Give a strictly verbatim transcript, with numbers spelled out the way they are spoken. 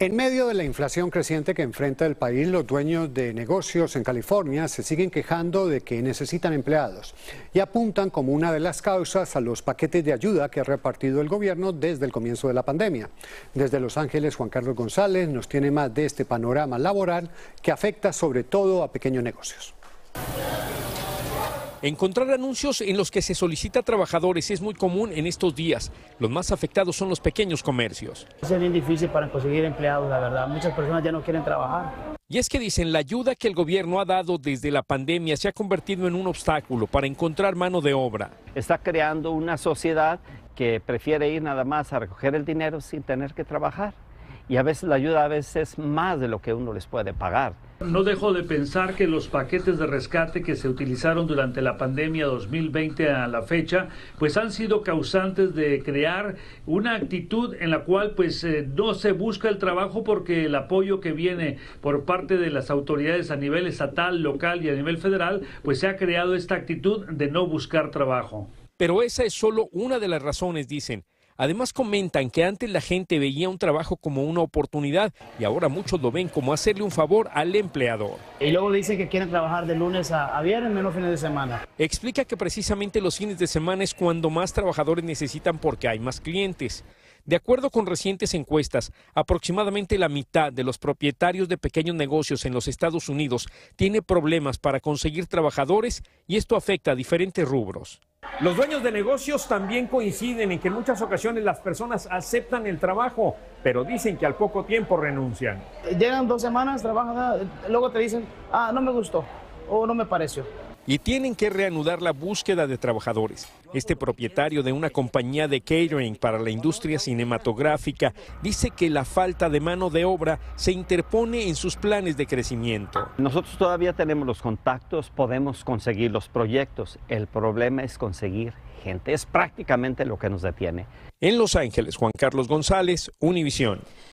En medio de la inflación creciente que enfrenta el país, los dueños de negocios en California se siguen quejando de que necesitan empleados y apuntan como una de las causas a los paquetes de ayuda que ha repartido el gobierno desde el comienzo de la pandemia. Desde Los Ángeles, Juan Carlos González nos tiene más de este panorama laboral que afecta sobre todo a pequeños negocios. Encontrar anuncios en los que se solicita trabajadores es muy común en estos días. Los más afectados son los pequeños comercios. Es bien difícil para conseguir empleados, la verdad. Muchas personas ya no quieren trabajar. Y es que dicen, la ayuda que el gobierno ha dado desde la pandemia se ha convertido en un obstáculo para encontrar mano de obra. Está creando una sociedad que prefiere ir nada más a recoger el dinero sin tener que trabajar. Y a veces la ayuda a veces es más de lo que uno les puede pagar. No dejo de pensar que los paquetes de rescate que se utilizaron durante la pandemia dos mil veinte a la fecha, pues han sido causantes de crear una actitud en la cual pues eh, no se busca el trabajo porque el apoyo que viene por parte de las autoridades a nivel estatal, local y a nivel federal, pues se ha creado esta actitud de no buscar trabajo. Pero esa es solo una de las razones, dicen. Además comentan que antes la gente veía un trabajo como una oportunidad y ahora muchos lo ven como hacerle un favor al empleador. Y luego dicen que quieren trabajar de lunes a, a viernes, menos fines de semana. Explica que precisamente los fines de semana es cuando más trabajadores necesitan porque hay más clientes. De acuerdo con recientes encuestas, aproximadamente la mitad de los propietarios de pequeños negocios en los Estados Unidos tiene problemas para conseguir trabajadores y esto afecta a diferentes rubros. Los dueños de negocios también coinciden en que en muchas ocasiones las personas aceptan el trabajo, pero dicen que al poco tiempo renuncian. Llegan dos semanas, trabajan, luego te dicen, ah, no me gustó o no me pareció. Y tienen que reanudar la búsqueda de trabajadores. Este propietario de una compañía de catering para la industria cinematográfica dice que la falta de mano de obra se interpone en sus planes de crecimiento. Nosotros todavía tenemos los contactos, podemos conseguir los proyectos. El problema es conseguir gente. Es prácticamente lo que nos detiene. En Los Ángeles, Juan Carlos González, Univisión.